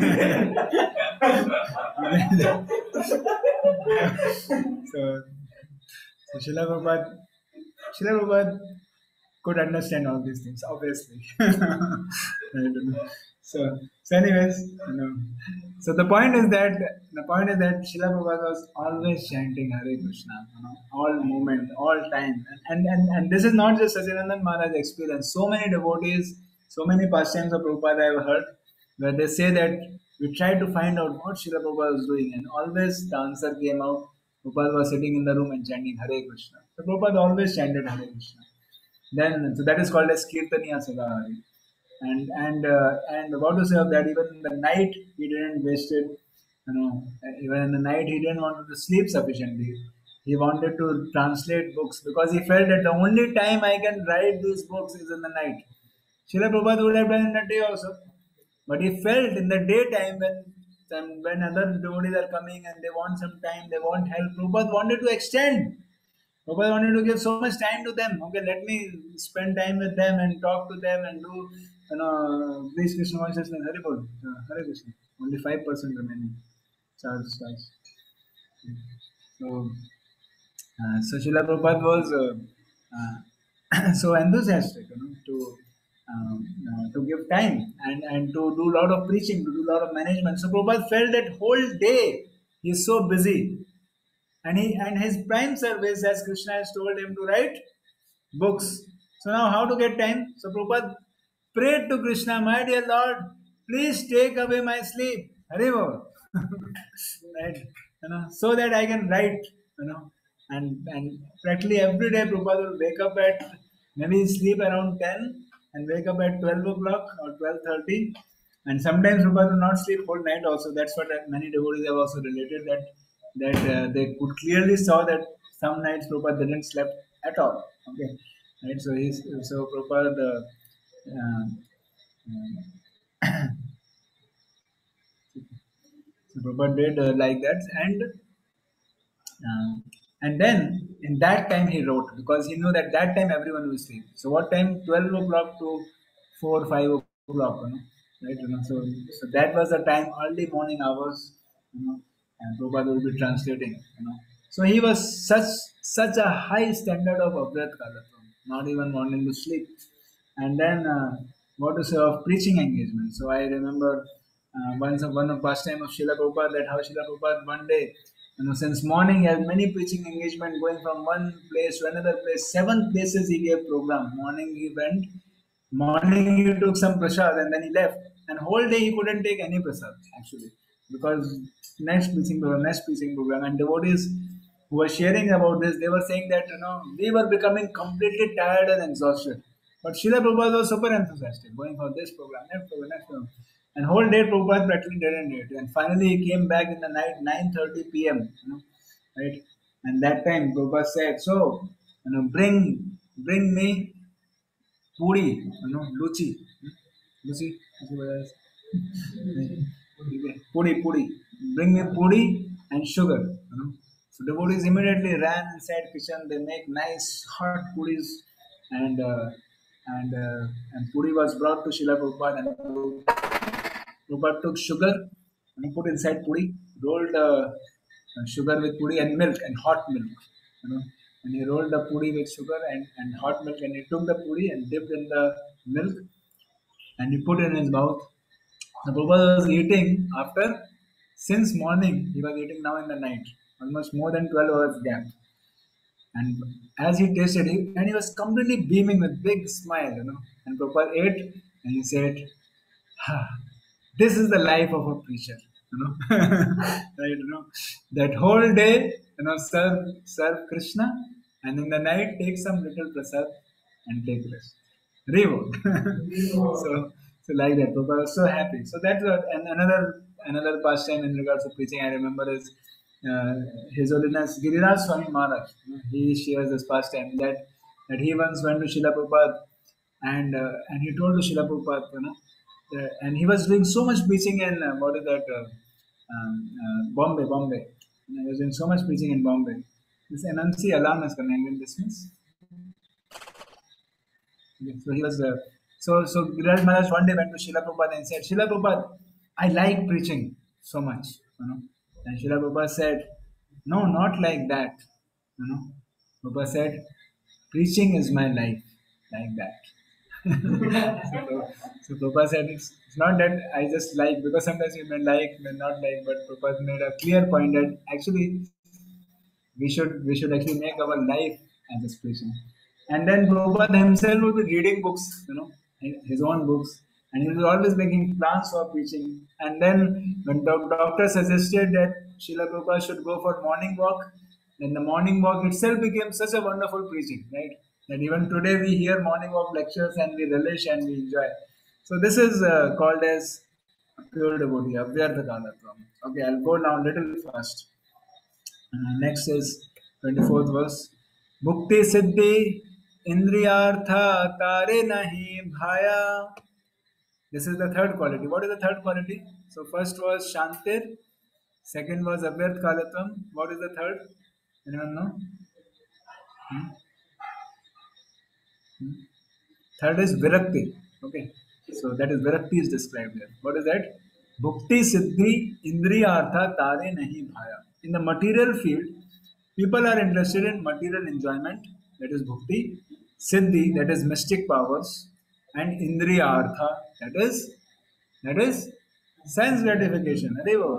so, so Srila Prabhupada, Srila Prabhupada could understand all these things, obviously. I don't know. So, so anyways, you know, so the point is that the point is that Srila Prabhupada was always chanting Hare Krishna, you know, all moment, all time, and and and this is not just Sachidanand Maharaj experience. So many devotees, so many pastimes of Prabhupada I have heard, where they say that we tried to find out what Srila Prabhupada was doing, and always the answer came out. Prabhupada was sitting in the room and chanting Hare Krishna. So Prabhupada always chanted Hare Krishna. Then so that is called as Kirtaniya Sadahari. And and uh, and what to say of that? Even in the night he didn't waste it. You know, even in the night he didn't want to sleep sufficiently. He wanted to translate books because he felt that the only time I can write these books is in the night. Srila Prabhupada would have done in the day also, but he felt in the daytime when some, when other devotees are coming and they want some time, they want help. Prabhupada wanted to extend. Prabhupada wanted to give so much time to them. Okay, let me spend time with them and talk to them and do, you know, please Krishna consciousness. Hare Bol, uh, Hare Krishna. Only five percent remaining. Charge, charge. So, uh, so Srila Prabhupada was uh, uh, so enthusiastic, you know, to um, uh, to give time and, and to do a lot of preaching, to do a lot of management. So Prabhupada felt that whole day he is so busy. And he and his prime service, as Krishna has told him to write books. So now how to get time? So Prabhupada prayed to Krishna, my dear Lord, please take away my sleep. Haribo. Right? You know, so that I can write, you know. And and practically every day Prabhupada will wake up at maybe sleep around ten and wake up at twelve o'clock or twelve thirty. And sometimes Prabhupada will not sleep whole night also. That's what many devotees have also related, that that uh, they could clearly saw that some nights Prabhupada didn't sleep at all. Okay, right? So he's so Prabhupada. Uh, uh, so Prabhupada did uh, like that, and uh, and then in that time he wrote, because he knew that that time everyone will sleep. So what time? Twelve o'clock to four five o'clock, you know, right? You know, so so that was the time, early morning hours, you know, and Prabhupada will be translating, you know. So he was such such a high standard of Abhyat Kalatvam, not even wanting to sleep. And then uh, what to say of preaching engagement. So I remember uh, once of one of pastime of Srila Prabhupada, that how Srila Prabhupada one day, you know, since morning he had many preaching engagement going from one place to another place. Seven places he gave program. Morning he went, morning he took some prasad and then he left. And whole day he couldn't take any prasad actually, because next preaching program, next preaching program, and devotees who were sharing about this, they were saying that, you know, we were becoming completely tired and exhausted. But Srila Prabhupada was super enthusiastic, going for this program, next program, next program. And whole day Prabhupada practically didn't do it. And finally he came back in the night, nine thirty p m, you know, right? And that time Prabhupada said, so, you know, bring bring me puri, you know, luchi. Luchi? Puri, puri. Bring me puri and sugar, you know. So devotees immediately ran inside kitchen. They make nice hot puris, and uh, and uh, and puri was brought to Srila Prabhupada, and Prabhupada took sugar and put inside puri, rolled uh, sugar with puri and milk and hot milk, you know. And he rolled the puri with sugar and, and hot milk, and he took the puri and dipped in the milk and he put it in his mouth. The Prabhupada was eating after, since morning, he was eating now in the night, almost more than twelve hours gap. And as he tasted it, and he was completely beaming with big smile, you know. And Prabhupada ate and he said, ah, this is the life of a preacher, you know. Right, you know. That whole day, you know, serve, serve Krishna, and in the night take some little prasad and take rest. Reward. so, so like that, Prabhupada was so happy. So that's what, and another another pastime in regards to preaching I remember is uh, His Holiness Giriraj Swami Maharaj. You know, he shares this pastime that that he once went to Srila Prabhupada, and uh, and he told to Srila Prabhupada, you know, that, and he was doing so much preaching in uh, what is that uh, um, uh, Bombay, Bombay. You know, he was doing so much preaching in Bombay. This Anansi alarm is coming in dismiss. So he was uh, so so Giriraj Maharaj one day went to Srila Prabhupada and said, Srila Prabhupada, I like preaching so much, you know. And Srila Prabhupada said, no, not like that, you know. Prabhupada said, preaching is my life, like that. so, so Prabhupada said, it's, it's not that I just like, because sometimes you may like, may not like, but Prabhupada made a clear point that actually we should we should actually make our life as a preaching. And then Prabhupada himself would be reading books, you know, his own books, and he was always making plans for preaching. And then when the doctor suggested that Srila Prabhupada should go for morning walk, then the morning walk itself became such a wonderful preaching, right? That even today we hear morning walk lectures and we relish and we enjoy. So this is uh, called as pure devotee, Avyartha Kalatvam. Okay, I'll go now a little fast. Uh, next is twenty-fourth verse. Bhukti Siddhi Indriyartha Tare Nahi Bhaya. This is the third quality. What is the third quality? So first was Shantir, second was Avyarth Kalatvam. What is the third? Anyone know? Hmm? Hmm? Third is Virakti. Okay. So that is Virakti is described here. What is that? Bhukti Siddhi Indriyartha Tare Nahi Bhaya. In the material field, people are interested in material enjoyment, that is bhukti, siddhi, that is mystic powers, and indriya artha, that is that is sense gratification. Haribo.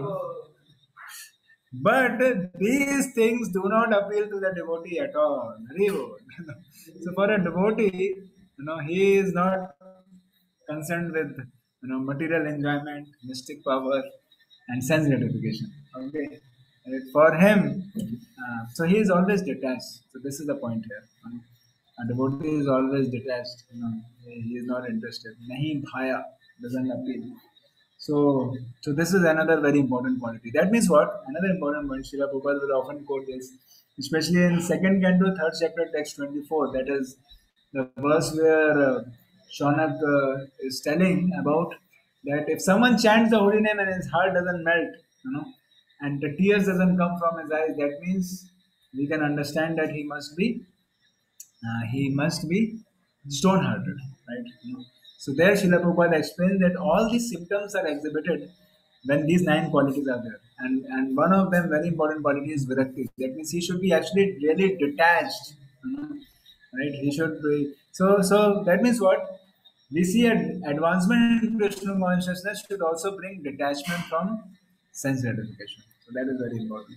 But these things do not appeal to the devotee at all. Haribo. So for a devotee, you know, he is not concerned with, you know, material enjoyment, mystic power, and sense gratification. Okay, and for him, uh, so he is always detached. So this is the point here. Um, A devotee is always detached. You know, he he is not interested. Nahi bhaya, doesn't appeal. So, so this is another very important quality. That means what? Another important point. Srila Prabhupada will often quote this, especially in second canto, third chapter, text twenty-four. That is the verse where uh, Shaunak uh, is telling about that if someone chants the holy name and his heart doesn't melt, you know, and the tears doesn't come from his eyes, that means we can understand that he must be uh, he must be stone-hearted, right? You know. So there, Srila Prabhupada explains that all these symptoms are exhibited when these nine qualities are there, and and one of them, very important quality, is virakti. That means he should be actually really detached, you know, right? He should be so so. That means what? We see an advancement in Krishna consciousness should also bring detachment from sense gratification. So that is very important.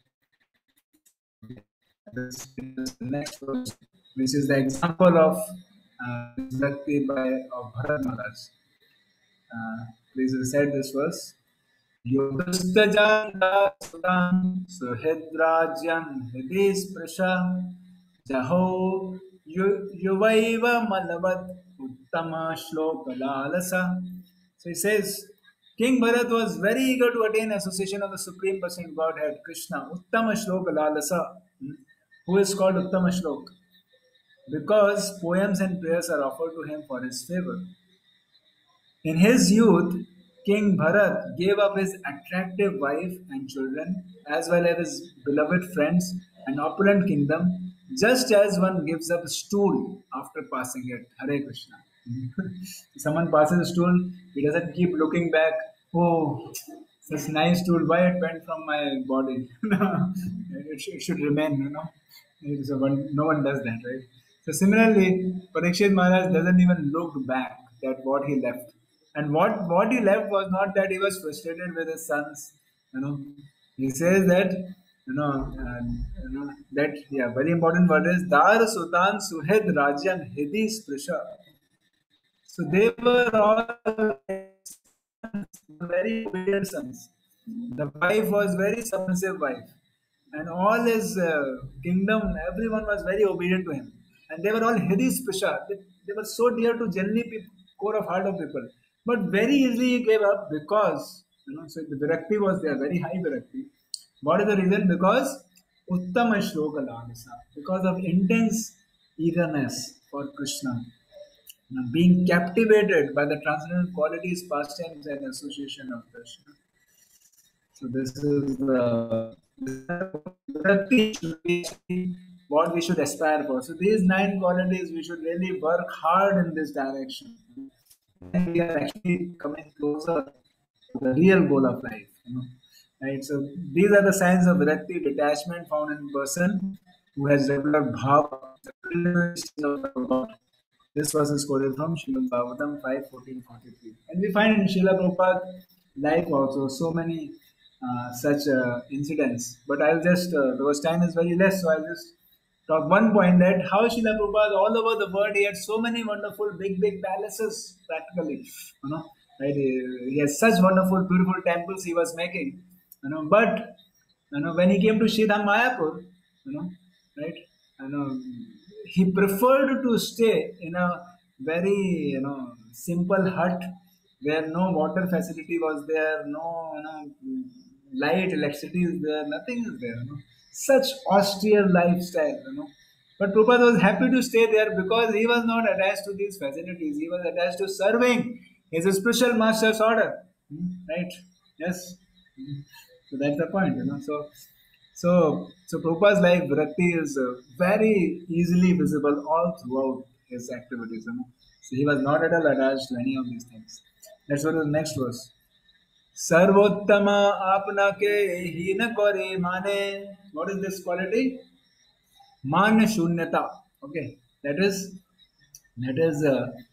This is the next verse, which is the example of uh, Bhakti by of Bharat Maharaj. Uh, please recite this verse. Yudhustajanda sudam suhidrajyam hidis prasha jaho yu- yuvaiva malavat uttama shlokalalasa. So he says, King Bharat was very eager to attain association of the Supreme Person Godhead, Krishna, Uttama Shloka Lalasa, hmm, who is called Uttama Shlok, because poems and prayers are offered to him for his favor. In his youth, King Bharat gave up his attractive wife and children, as well as his beloved friends and opulent kingdom, just as one gives up a stool after passing it. Hare Krishna. Someone passes a stool, he doesn't keep looking back. Oh, such nice stool. Why it went from my body? it, should, it should remain, you know. So one, no one does that, right? So similarly, Parikshit Maharaj doesn't even look back at what he left. And what, what he left was not that he was frustrated with his sons. You know, he says that, you know, uh, you know that, yeah, very important word is Dar Sultan Suhed Rajyan Hidi Sprisha. So they were all very obedient sons. The wife was very submissive wife, and all his uh, kingdom, everyone was very obedient to him, and they were all Hridis Prisha. They, they were so dear to generally people, core of heart of people, but very easily he gave up because, you know. So the virakti was there, very high virakti. What is the reason? Because Uttama Shloka Lalasa, because of intense eagerness for Krishna, you know, being captivated by the transcendental qualities, pastimes, and association of Krishna. So this is the bhakti should be what we should aspire for. So these nine qualities we should really work hard in this direction. And we are actually coming closer to the real goal of life. You know? Right. So these are the signs of virakti, detachment found in a person who has developed bhava, the preliminary stage of the God. This verse is quoted from Srimad Bhagavatam five fourteen forty-three. And we find in Srila Prabhupada's life also so many uh, such uh, incidents. But I'll just, uh, because time is very less, so I'll just talk one point that how Srila Prabhupada all over the world, he had so many wonderful big, big palaces practically. You know, right? He, he has such wonderful, beautiful temples he was making. You know, but you know, when he came to Sridham Mayapur, you know, right? You know, he preferred to stay in a very, you know, simple hut where no water facility was there, no, you know, light, electricity is there, nothing is there. You know. Such austere lifestyle, you know. But Prabhupada was happy to stay there because he was not attached to these facilities. He was attached to serving his spiritual master's order. Hmm, right? Yes. Hmm. So that's the point, you know. So, so, so Prabhupada's life, Virakti is uh, very easily visible all throughout his activities. You know? So he was not at all attached to any of these things. Let's go to the next verse. सर्वोत्तम आपना के हीन करे माने. What is this quality? Man shunyata. Okay, that is that is uh,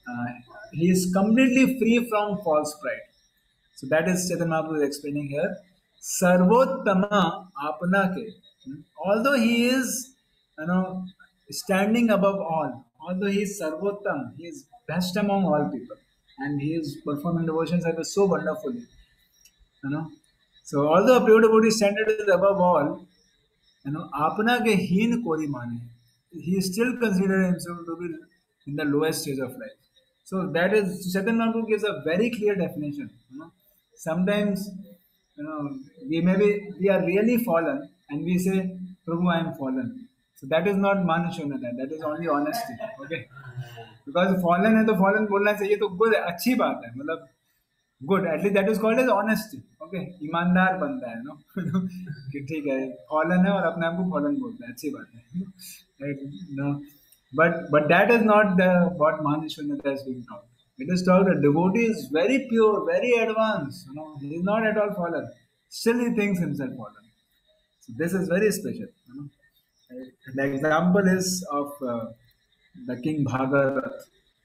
uh, he is completely free from false pride. So that is Chaitanya Mahaprabhu is explaining here. Sarvottama apna ke. Although he is, you know, standing above all, although he is Sarvottam, he is best among all people, and he is performing devotion service so wonderfully, you know. So although a pure devotee standard is above all, you know, apna ke heen kori mane. He still considers himself to be in the lowest stage of life. So that is Chaitanya Mahaprabhu gives a very clear definition. You know, sometimes you know we may be we are really fallen and we say, Prabhu, I am fallen. So that is not manushunata, that is only honesty. Okay, because fallen है तो fallen बोलना चाहिए तो good है, अच्छी बात है, मतलब good, at least that is called as honesty. Okay, ईमानदार बनता है नो कि ठीक है fallen है और अपने आप को fallen बोलता है, अच्छी बात है. Right? No, but but that is not the what Mahanishwanyata is being taught. It is taught that devotee is very pure, very advanced. You know, he is not at all fallen. Still, he thinks himself fallen. So this is very special. You know, the example is of uh, the King Bhagarat.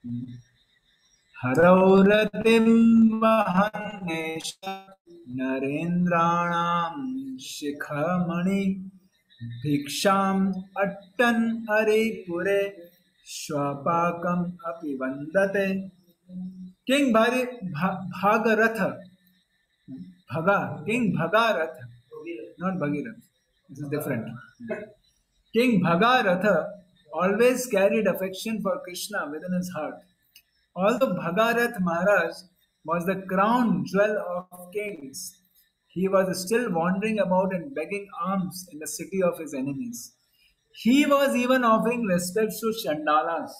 Harauраtim Mahanesha Narendranam Shikhamani Bhiksham Attan Aripure Swapakam Api Vandate. King Bhari Bhagaratha Bhaga King Bhagaratha, not Bhagirath. This is different. King Bhagaratha always carried affection for Krishna within his heart. Although Bhagarath Maharaj was the crown jewel of kings, he was still wandering about and begging alms in the city of his enemies. He was even offering respect to Chandalas,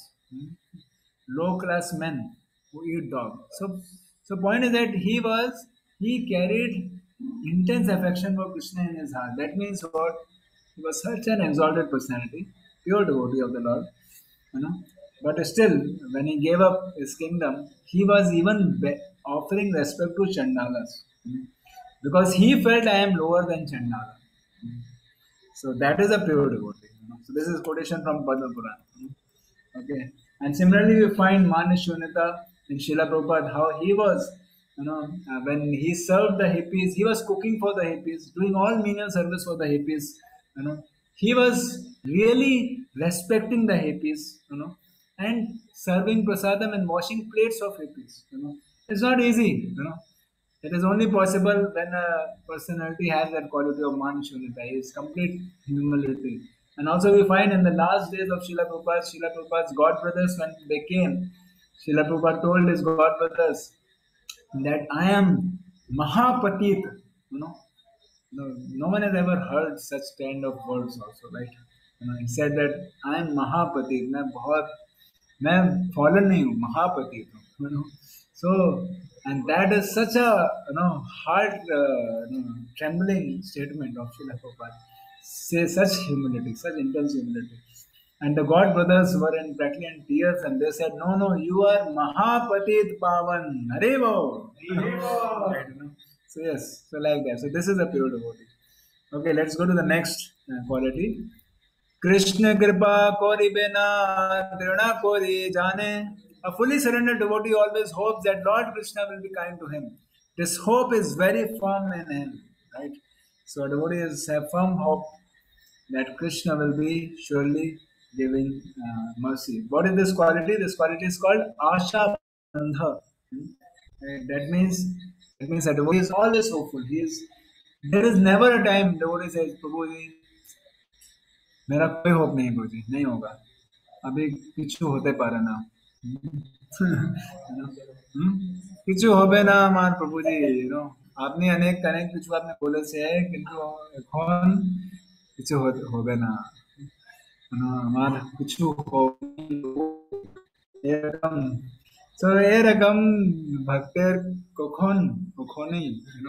low class men who eat dog. So, so point is that he was he carried intense affection for Krishna in his heart. That means what? He was such an exalted personality, pure devotee of the Lord, you know. But still, when he gave up his kingdom, he was even be- offering respect to Chandalas, you know, because he felt I am lower than Chandala. So that is a pure devotee. You know. So this is quotation from Padma Purana. You know. Okay, and similarly we find Manishunyata in Srila Prabhupada how he was, you know, uh, when he served the hippies, he was cooking for the hippies, doing all menial service for the hippies. You know, he was really respecting the hippies. You know, and serving prasadam and washing plates of hippies. You know, it's not easy. You know, it is only possible when a personality has that quality of Manishunyata. He is complete humility. And also we find in the last days of Srila Prabhupada, Srila Prabhupada's god brothers, when they came, Srila Prabhupada told his god brothers that I am Mahapatit. You know, no, no one has ever heard such kind of words also, right? You know, he said that I am Mahapatit. मैं बहुत मैं fallen नहीं हूँ, Mahapatit हूँ. You know, so and that is such a you know heart uh, you know, trembling statement of Srila Prabhupada. Say such humility, such intense humility. And the God brothers were in practically in tears and they said, no, no, you are Mahapatit Pavan. Harevo. Right, you know? So yes, so like that. So this is a pure devotee. Okay, let's go to the next uh, quality. Krishna Kripa Kori Bena Drina Kori Jane. A fully surrendered devotee always hopes that Lord Krishna will be kind to him. This hope is very firm in him, right? So devotees have firm hope that Krishna will be surely giving uh, mercy. What is this quality? This quality is called Asha Bandha. Hmm? That means that means that devotee is always hopeful. He is there is never a time devotee says, Prabhu ji, मेरा कोई hope नहीं प्रभु जी, नहीं होगा. अभी किछु होते पारे ना. किछु होबे ना আমার প্রভুজি, you know. আপনি অনেক অনেক কিছু আপনি বলেছে কিন্তু এখন কিছু হবে না, আমার কিছু এরকম. So এরকম ভক্তের কখন কখনই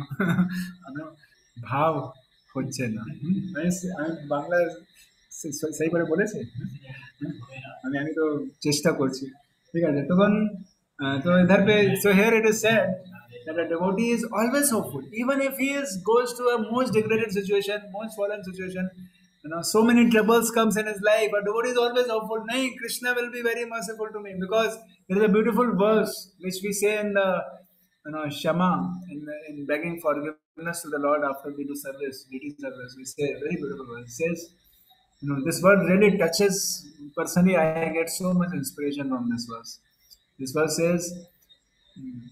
ভাব হচ্ছে না. আমি বাংলা সহি করে বলেছি, আমি আমি তো চেষ্টা করছি, ঠিক আছে. তখন তো इधर पे so here it is said that a devotee is always hopeful even if he is goes to a most degraded situation, most fallen situation. You know, so many troubles comes in his life, but devotee is always hopeful. No, Krishna will be very merciful to me, because there is a beautiful verse which we say in the, you know, Shama, in, in begging forgiveness to the Lord after we do service, deity service. We say a very beautiful verse. It says, you know, this word really touches. Personally, I get so much inspiration from this verse. This verse says, hmm,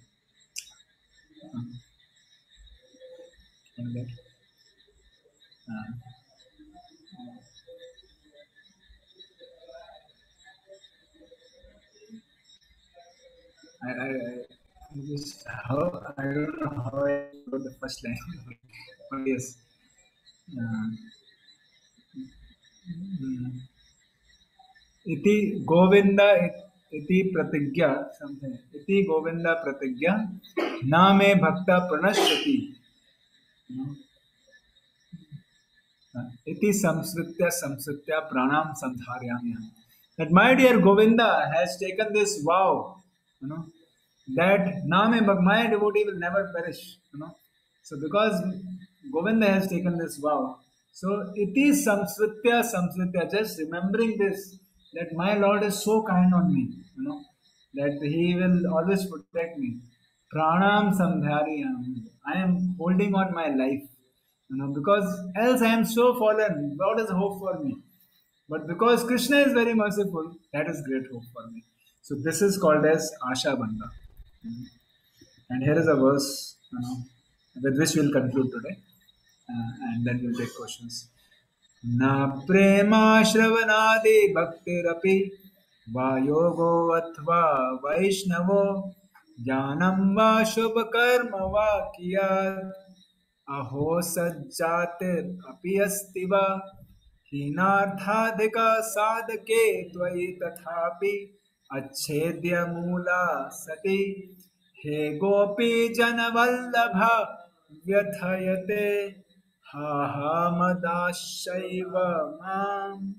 hmm, uh, I, I, I just how I don't know how I wrote the first line, but yes. Uh, mm, इति गोविंद इति प्रतिज्ञा something इति गोविंद प्रतिज्ञा न मे भक्त प्रणश्यति इति संस्कृत्य संस्कृत्य प्राणाम संधारयामि. That my dear Govinda has taken this vow, you know, that Name Bhag, my devotee will never perish, you know. So because Govinda has taken this vow, so it is samsritya samsritya, just remembering this, that my Lord is so kind on me, you know, that He will always protect me. Pranam samdhariyam. I am holding on my life, you know, because else I am so fallen. What is hope for me? But because Krishna is very merciful, that is great hope for me. So this is called as Asha Bandha. And here is a verse, you know, with which we'll conclude today, uh, and then we'll take questions. Na prema shravanadi bhaktirapi va yogo athva vaishnavo janam va shubha karma va kiyat aho sajjatir api asti va हीनार्थाधिका साधके त्वयि तथापि अच्छेद्य मूला सती हे गोपी जनवल्लभ व्यथयते हा हा मदाशैव माम्.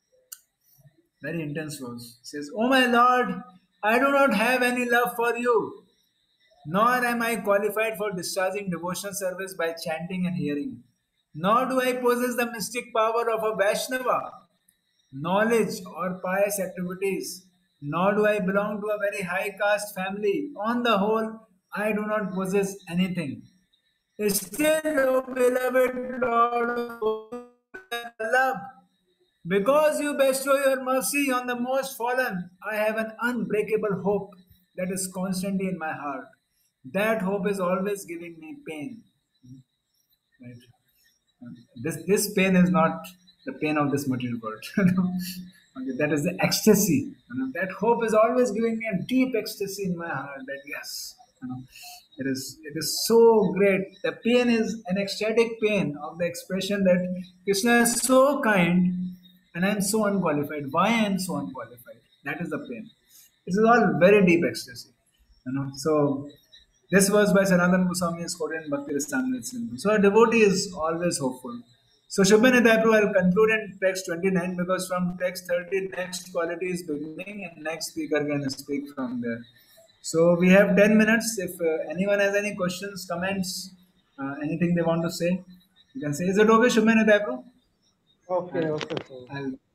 Very intense verse. It says, "Oh my Lord, I do not have any love for you, nor am I qualified for discharging devotional service by chanting and hearing. Nor do I possess the mystic power of a Vaishnava, knowledge, or pious activities. Nor do I belong to a very high caste family. On the whole, I do not possess anything. Still, O beloved Lord of love, because you bestow your mercy on the most fallen, I have an unbreakable hope that is constantly in my heart. That hope is always giving me pain. Right? This this pain is not the pain of this material world. Okay, that is the ecstasy. You know, that hope is always giving me a deep ecstasy in my heart. That yes, you know, it is it is so great. The pain is an ecstatic pain of the expression that Krishna is so kind, and I am so unqualified. Why I am so unqualified? That is the pain. This is all very deep ecstasy. You know, so this was by Sanatana Goswami is quoted in Bhakti Rasamrita Sindhu. So a devotee is always hopeful. So Shubha Nidhayaprabhu, I will conclude in text twenty-nine, because from text thirty, next quality is beginning and next speaker can speak from there. So we have ten minutes. If uh, anyone has any questions, comments, uh, anything they want to say, you can say. Is it okay, Shubha Nidhayaprabhu? Okay, okay, sir. I'll